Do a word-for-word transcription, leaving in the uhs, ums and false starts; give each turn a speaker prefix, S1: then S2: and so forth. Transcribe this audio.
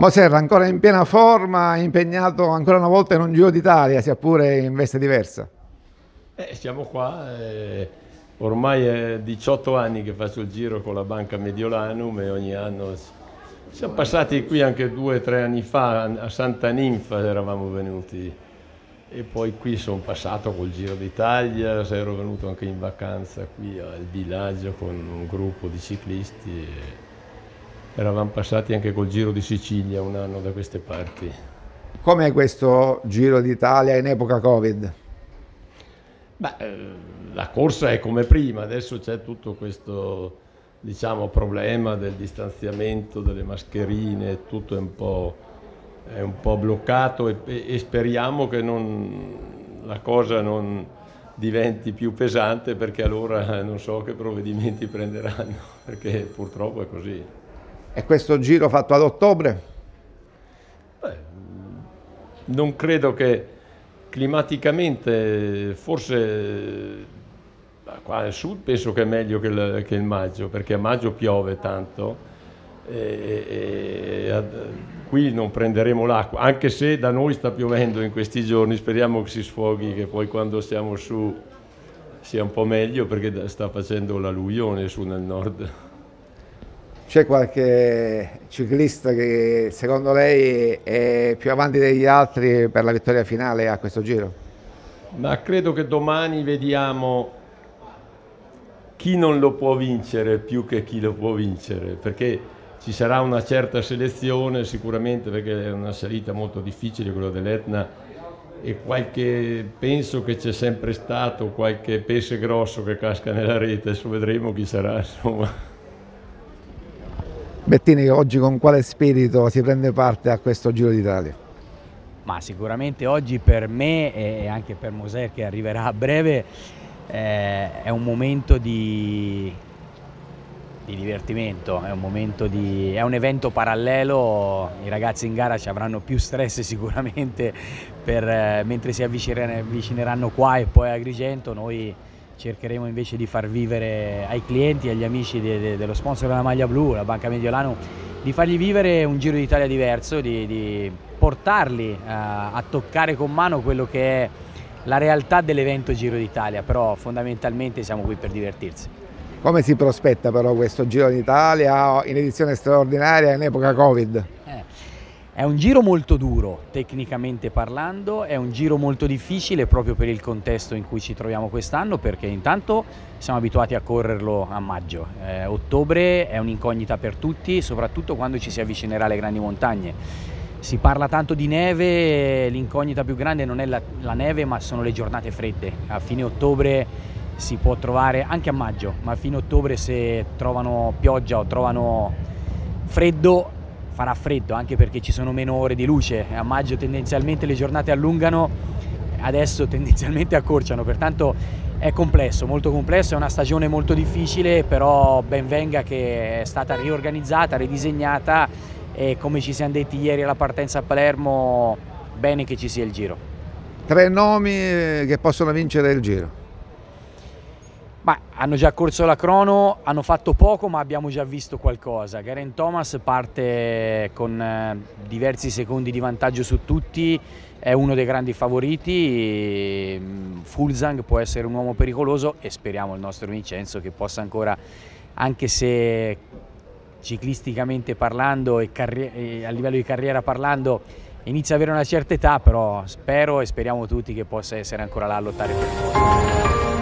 S1: Moser ancora in piena forma, impegnato ancora una volta in un Giro d'Italia, sia pure in veste diversa.
S2: Eh, siamo qua, eh, ormai è diciotto anni che faccio il giro con la Banca Mediolanum e ogni anno siamo passati qui anche due o tre anni fa, a Santa Ninfa eravamo venuti e poi qui sono passato col Giro d'Italia, ero venuto anche in vacanza qui al villaggio con un gruppo di ciclisti e eravamo passati anche col Giro di Sicilia un anno da queste parti.
S1: Com'è questo Giro d'Italia in epoca Covid?
S2: Beh, la corsa è come prima, adesso c'è tutto questo, diciamo, problema del distanziamento, delle mascherine, tutto è un po', è un po' bloccato e, e speriamo che non, la cosa non diventi più pesante, perché allora non so che provvedimenti prenderanno, perché purtroppo è così.
S1: E questo giro fatto ad ottobre?
S2: Beh, non credo che climaticamente, forse qua al sud penso che è meglio che il, che il maggio, perché a maggio piove tanto e, e, e qui non prenderemo l'acqua, anche se da noi sta piovendo in questi giorni, speriamo che si sfoghi, che poi quando siamo su sia un po' meglio, perché sta facendo l'alluvione su nel nord.
S1: C'è qualche ciclista che secondo lei è più avanti degli altri per la vittoria finale a questo giro?
S2: Ma credo che domani vediamo chi non lo può vincere più che chi lo può vincere, perché ci sarà una certa selezione sicuramente, perché è una salita molto difficile quella dell'Etna e qualche, penso che c'è sempre stato qualche pesce grosso che casca nella rete, adesso vedremo chi sarà, insomma.
S1: Bettini, oggi con quale spirito si prende parte a questo Giro d'Italia?
S3: Ma sicuramente oggi per me e anche per Moser, che arriverà a breve, eh, è un momento di, di divertimento, è un momento di, è un evento parallelo. I ragazzi in gara ci avranno più stress sicuramente per, eh, mentre si avvicineranno qua e poi a Agrigento. Noi cercheremo invece di far vivere ai clienti e agli amici de, de, dello sponsor della maglia blu, la Banca Mediolanum, di fargli vivere un Giro d'Italia diverso, di, di portarli uh, a toccare con mano quello che è la realtà dell'evento Giro d'Italia, però fondamentalmente siamo qui per divertirsi.
S1: Come si prospetta però questo Giro d'Italia in edizione straordinaria in epoca Covid?
S3: Eh. È un giro molto duro, tecnicamente parlando, è un giro molto difficile proprio per il contesto in cui ci troviamo quest'anno, perché intanto siamo abituati a correrlo a maggio. Eh, ottobre è un'incognita per tutti, soprattutto quando ci si avvicinerà alle grandi montagne. Si parla tanto di neve, l'incognita più grande non è la, la neve, ma sono le giornate fredde. A fine ottobre si può trovare, anche a maggio, ma a fine ottobre se trovano pioggia o trovano freddo, farà freddo, anche perché ci sono meno ore di luce. A maggio tendenzialmente le giornate allungano, adesso tendenzialmente accorciano, pertanto è complesso, molto complesso, è una stagione molto difficile, però ben venga che è stata riorganizzata, ridisegnata e, come ci siamo detti ieri alla partenza a Palermo, bene che ci sia il Giro.
S1: Tre nomi che possono vincere il Giro.
S3: Ma hanno già corso la crono, hanno fatto poco ma abbiamo già visto qualcosa. Geraint Thomas parte con eh, diversi secondi di vantaggio su tutti, è uno dei grandi favoriti. Fuglsang può essere un uomo pericoloso e speriamo il nostro Vincenzo che possa ancora, anche se ciclisticamente parlando e, e a livello di carriera parlando inizia ad avere una certa età, però spero e speriamo tutti che possa essere ancora là a lottare per il posto.